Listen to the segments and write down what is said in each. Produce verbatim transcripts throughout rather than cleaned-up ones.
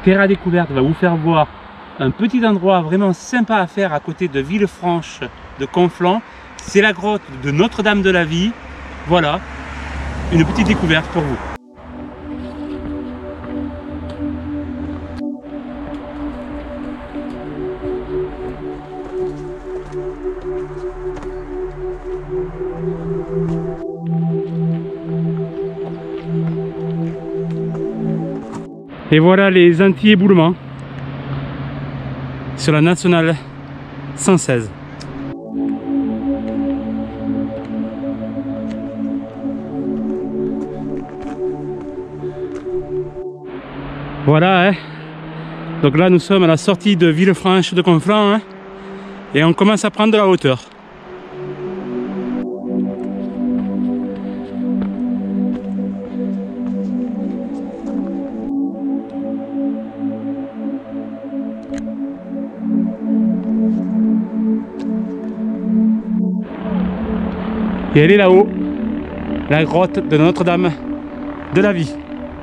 Terra Découverte va vous faire voir un petit endroit vraiment sympa à faire à côté de Villefranche de Conflans. C'est la grotte de Notre-Dame de la Vie. Voilà, une petite découverte pour vous. Et voilà les anti-éboulements sur la nationale cent seize. Voilà, hein. Donc là nous sommes à la sortie de Villefranche de Conflans, hein, et on commence à prendre de la hauteur. Et elle est là-haut, la grotte de Notre-Dame de la Vie.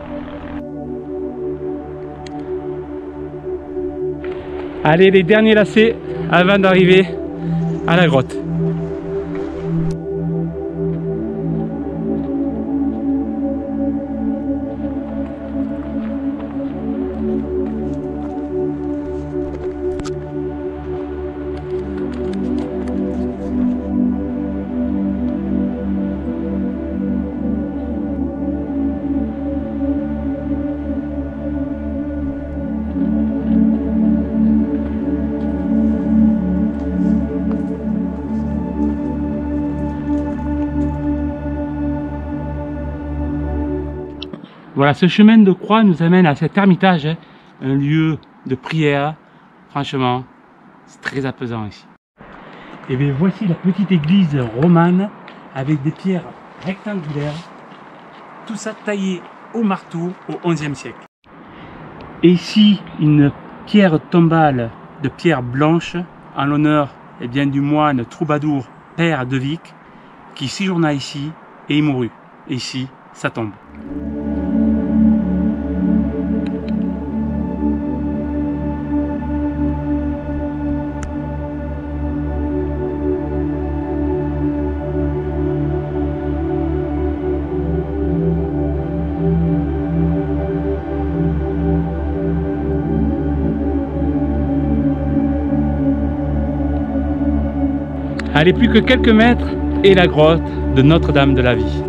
Allez, les derniers lacets avant d'arriver à la grotte. Voilà, ce chemin de croix nous amène à cet ermitage, hein, un lieu de prière. Franchement, c'est très apaisant ici. Et bien voici la petite église romane avec des pierres rectangulaires, tout ça taillé au marteau au onzième siècle. Et ici, une pierre tombale de pierre blanche en l'honneur eh bien, du moine troubadour Père de Vic qui séjourna ici et y mourut. Et ici, sa tombe. Allez, plus que quelques mètres et la grotte de Notre-Dame de la Vie.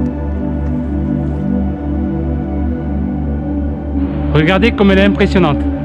Regardez comme elle est impressionnante.